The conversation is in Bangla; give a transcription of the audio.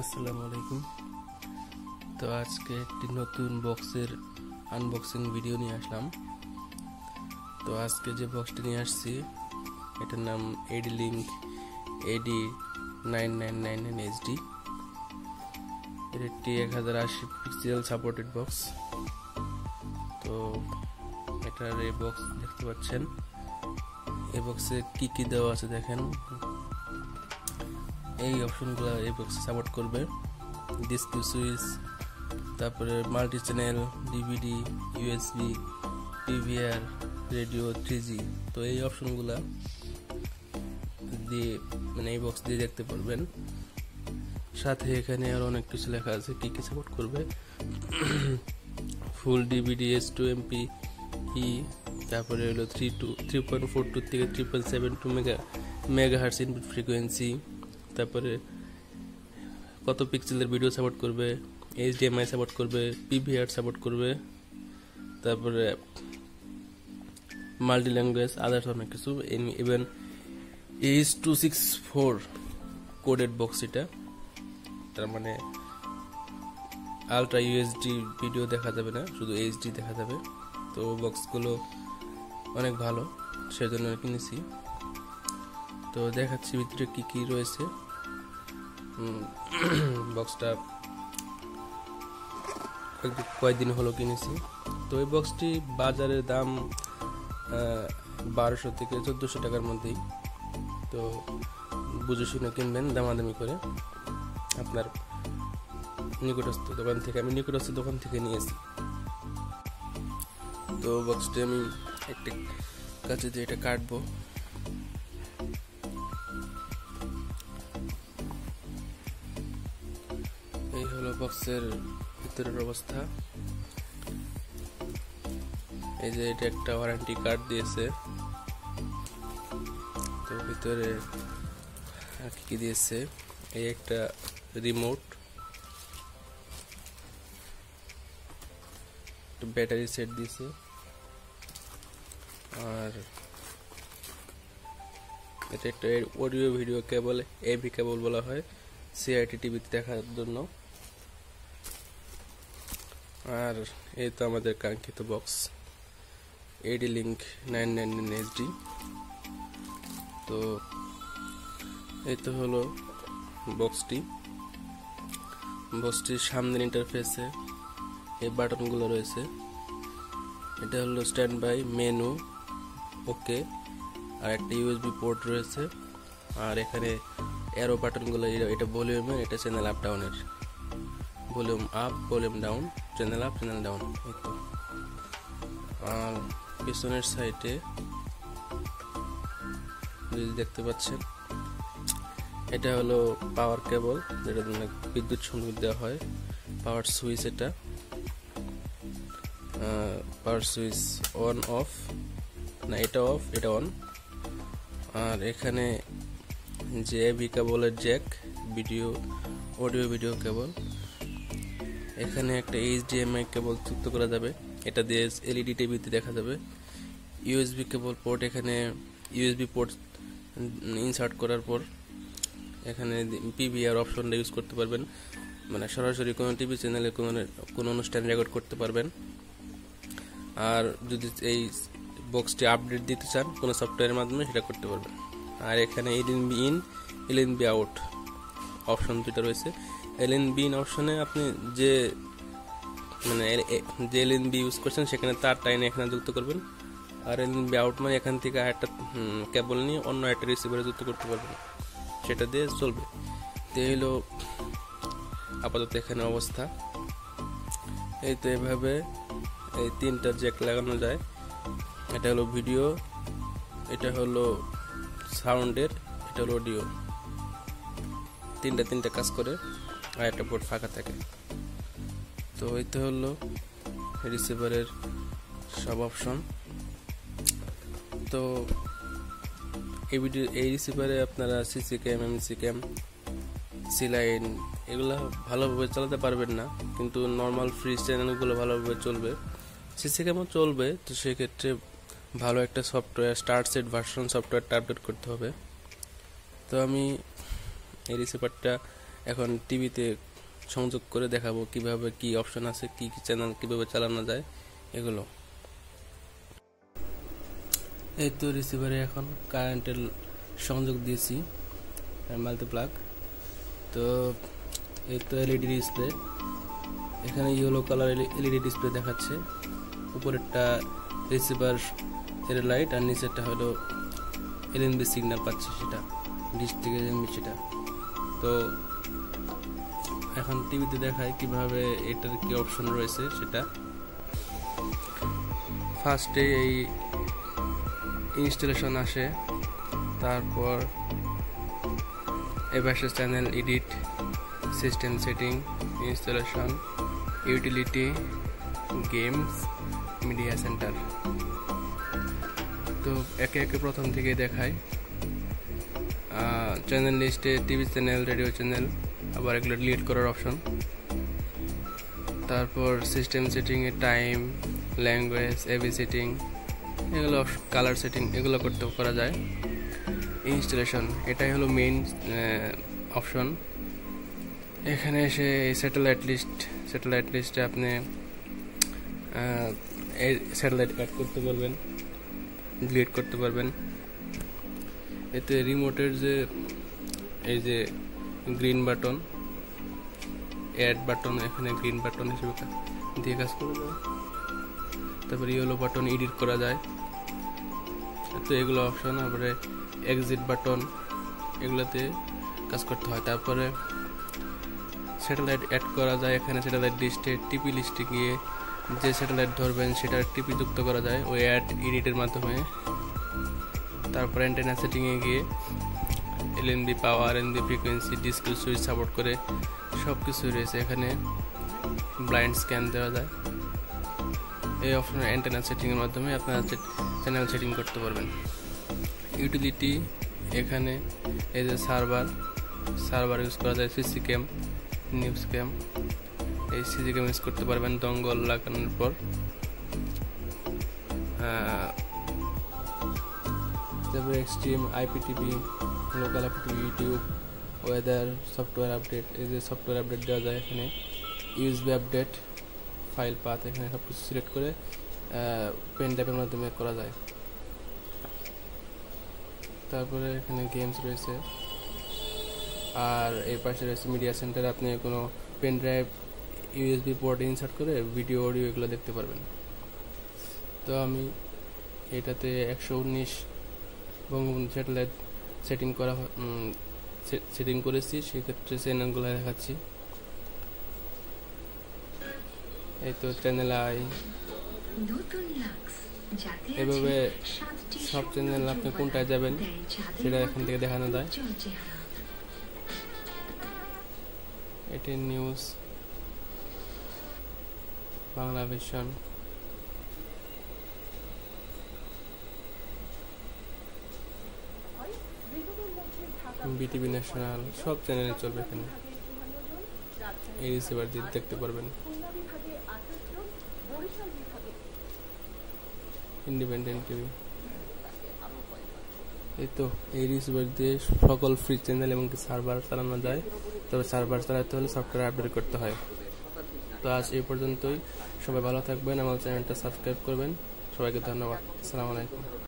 আসসালামু আলাইকুম। তো আজকে একটি নতুন বক্সের আনবক্সিং ভিডিও নিয়ে আসলাম। তো আজকে যে বক্সটি নিয়ে আসছি এটার নাম AD-Link AD9999HD। এর একটি 1080 পিক্সেল সাপোর্টেড বক্স। তো এটার এই বক্স দেখতে পাচ্ছেন। এই বক্সে কি কি দেওয়া আছে দেখেন। এই অপশনগুলো এই বক্সে সাপোর্ট করবে। ডিসপ্লে সুইচ, তারপরে multi channel, DVD, USB, PVR, radio, 3G। তো এই অপশনগুলো দিয়ে এই বক্স দিয়ে দেখতে পারবেন। সাথে এখানে আর অনেক কিছু লেখা আছে কি কি সাপোর্ট করবে। ফুল ডিভিডি S2MP তারপরে হলো 3.42 থেকে 772 মেগাহার্টজ ইনপুট ফ্রিকোয়েন্সি, তারপরে কত পিক্সেলের ভিডিও সাপোর্ট করবে, HDMI সাপোর্ট করবে, PVR সাপোর্ট করবে, তারপরে মাল্টি ল্যাঙ্গুয়েজ, আদার্স অনেক কিছু। ইভেন H.264 কোডেড বক্স এটা, তার মানে আলট্রা ইউএসডি ভিডিও দেখা যাবে না, শুধু HD দেখা যাবে। তো বক্সগুলো অনেক ভালো, সেজন্য কিনেছি। তো দেখাচ্ছি ভিতরে কি কি রয়েছে। বক্সটা কয়েকদিন হলো কিনেছি। তো এই বক্সটি বাজারের দাম 1200 থেকে 1400 টাকার মধ্যেই। তো বুঝে শুনে কিনবেন, দামাদামি করে। আপনার নিকটস্থ দোকান থেকে, আমি নিকটস্থ দোকান থেকে নিয়েছি। তো বক্সটি আমি একটা কাছে দিয়ে এটা কাটবো। এই হলো বক্সের ভিতরের অবস্থা। এই যে এটা একটা ওয়ারেন্টি কার্ড দিয়েছে। তো ভিতরে আর কি দিয়েছে, এই একটা রিমোট, ব্যাটারি সেট দিয়েছে, আর এটা একটা audio video cable, AV cable বলা হয়, CRT টিভিতে দেখার জন্য। আর এই তো আমাদের কাঙ্ক্ষিত বক্স AD-Link 999HD। তো এই তো হলো বক্সটির সামনের ইন্টারফেসে এই বাটনগুলো রয়েছে। এটা হলো স্ট্যান্ড বাই, মেনু, ওকে, আর একটা USB পোর্ট রয়েছে। আর এখানে অ্যারো বাটনগুলো, এটা ভলিউমের, এটা চ্যানেল আপ ডাউনের, volume up, volume down, channel up, channel down. এই তো। আর পিছনের সাইডে যদি দেখতে পাচ্ছেন, এটা হলো পাওয়ার কেবল, যেটা বিদ্যুৎ সংযোগ দেওয়া হয়, পাওয়ার সুইচ। এটা পাওয়ার সুইচ অন অফ, না এটা অফ, এটা অন। আর এখানে যে AV কেবলের জ্যাক, অডিও ভিডিও কেবল। এখানে একটা HDMI কেবল যুক্ত করা যাবে, এটা দিয়ে LED টিভিতে দেখা যাবে। USB কেবল পোর্ট, এখানে USB পোর্ট ইনসার্ট করার পর এখানে PVR অপশনটা ইউজ করতে পারবেন, মানে সরাসরি কোনো টিভি চ্যানেলে কোনো অনুষ্ঠান রেকর্ড করতে পারবেন। আর যদি এই বক্সটি আপডেট দিতে চান কোনো সফটওয়্যারের মাধ্যমে, সেটা করতে পারবেন। আর এখানে LNB in, LNB out option দুটো রয়েছে। LNB ইন অপশনে আপনি যে LNB ইউজ করছেন সেখানে তার টাইনে এখানে যুক্ত করবেন। আর LNB আউট মানে এখান থেকে একটা কেবল নিয়ে অন্য একটা রিসিভারে যুক্ত করতে পারবেন, সেটা দিয়ে চলবে। তো এই হলো আপাতত এখানে অবস্থা। এই তো এভাবে এই তিনটা জ্যাক লাগানো যায়। এটা হলো ভিডিও, এটা হলো সাউন্ডের, এটা হলো অডিও। তিনটা কাজ করে, আর একটা পোর্ট ফাঁকা থাকে। তো এই তো হলো রিসিভারের সব অপশন। তো এই রিসিভারে আপনারা CC ক্যাম, MC ক্যাম, C-Line এগুলো ভালোভাবে চালাতে পারবেন না, কিন্তু নর্মাল ফ্রি চ্যানেলগুলো ভালোভাবে চলবে, CC ক্যামও চলবে। তো সেক্ষেত্রে ভালো একটা সফটওয়্যার, স্টারসেট ভার্সন সফটওয়্যারটা আপডেট করতে হবে। তো আমি এই রিসিভারটা এখন টিভিতে সংযোগ করে দেখাবো কিভাবে কি অপশন আছে, কি কি চ্যানেল কিভাবে চালানো যায় এগুলো। এই তো রিসিভারে এখন কারেন্টের সংযোগ দিয়েছি, মাল্টিপ্লাগ। তো এই তো এলইডি ডিসপ্লে, এখানে ইয়েলো কালার এলইডি ডিসপ্লে দেখাচ্ছে। উপরেরটা রিসিভার এর লাইট আর নিচেরটা হলো এলএনবি সিগন্যাল পাচ্ছে, সেটা ডিশ থেকে এলএনবি সেটা। তো এখন টিভিতে দেখায় কিভাবে এটার কি অপশন রয়েছে সেটা। ফার্স্টে এই ইনস্টলেশন আসে, তারপর এভাবে channel edit, system setting, installation, utility, games, media centre. তো একে একে প্রথম থেকে দেখায় চ্যানেল লিস্টে টিভি চ্যানেল, রেডিও চ্যানেল, আবার এগুলো ডিলিট করার অপশন। তারপর সিস্টেম সেটিংয়ে টাইম, ল্যাঙ্গুয়েজ, এভি সেটিং, এগুলো কালার সেটিং এগুলো করা যায়। ইনস্টলেশন এটাই হলো মেইন অপশন। এখানে এসে স্যাটেলাইট লিস্টে আপনি স্যাটেলাইট অ্যাড করতে পারবেন, ডিলিট করতে পারবেন। এতে রিমোটের যে এই যে গ্রিন বাটন, অ্যাড বাটন, এখানে গ্রিন বাটন হিসেবে দিয়ে কাজ করা যায়। তারপরে ইয়েলো বাটন এডিট করা যায়। তো এগুলো অপশন। তারপরে এক্সিট বাটন, এগুলোতে কাজ করতে হয়। তারপরে স্যাটেলাইট অ্যাড করা যায়। এখানে স্যাটেলাইট লিস্টে টিপি লিস্টে গিয়ে যে স্যাটেলাইট ধরবেন সেটা টিপি যুক্ত করা যায় ওই অ্যাড এডিটের মাধ্যমে। তারপরে অ্যান্টেনা সেটিংয়ে গিয়ে LNB power, NB frequency, display switch support করে সব কিছুই রয়েছে। এখানে ব্লাইন্ড স্ক্যান দেওয়া যায়। এই অপশনে অ্যান্টেনা সেটিংয়ের মাধ্যমে আপনারা চ্যানেল সেটিং করতে পারবেন। ইউটিলিটি, এখানে এই যে সার্ভার ইউজ করা যায়, সিসি ক্যাম, নিউজ ক্যাম, এই সিসি ক্যাম ইউজ করতে পারবেন দঙ্গল লাগানোর পর। তারপরে extreme, IPTV, local IPTV, YouTube, weather, software update, এই যে সফটওয়্যার আপডেট দেওয়া যায় এখানে। ইউএসবি আপডেট, ফাইল পাথ, এখানে সব কিছু সিলেক্ট করে পেন ড্রাইভের মাধ্যমে করা যায়। তারপরে এখানে গেমস রয়েছে। আর এই পাশে রয়েছে মিডিয়া সেন্টার, আপনি কোনো পেন ড্রাইভ ইউএসবি পোর্টে ইনসার্ট করে ভিডিও, অডিও এগুলো দেখতে পারবেন। তো আমি এটাতে 119 বঙ্গবন্ধু স্যাটেলাইট সেটিং করেছি, সেক্ষেত্রে চ্যানেলগুলো দেখাচ্ছি। এই তো চ্যানেল আই, এভাবে সব চ্যানেল আপনি কোনটায় যাবেন সেটা এখান থেকে দেখানো যায়। এটি news, Bangla vision, BTV national, সব চ্যানেলে চলবে এখানে। এই রিসিভার দিয়ে দেখতে পারবেন। Independent TV. এই তো এই রিসিভার দিয়ে সকল ফ্রি চ্যানেল এবং সার্ভার চালানো যায়। তবে সার্ভার চালাতে হলে সফটওয়্যার আপডেট করতে হয়। তো আজ এই পর্যন্তই। সবাই ভালো থাকবেন, আমার চ্যানেলটা সাবস্ক্রাইব করবেন। সবাইকে ধন্যবাদ। আসসালামু আলাইকুম।